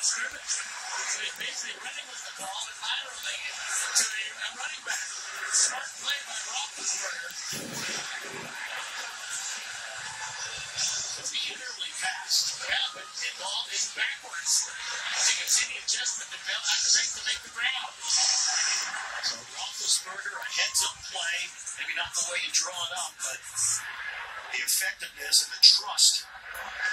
scrimmage. So he's basically running with the ball and laterally to a running back. Smart play by Roethlisberger. The interleague pass. Yeah, but the ball is backwards. So you can see the adjustment to make the ground. So Roethlisberger, a heads-up play. Maybe not the way you draw it up, but the effectiveness and the trust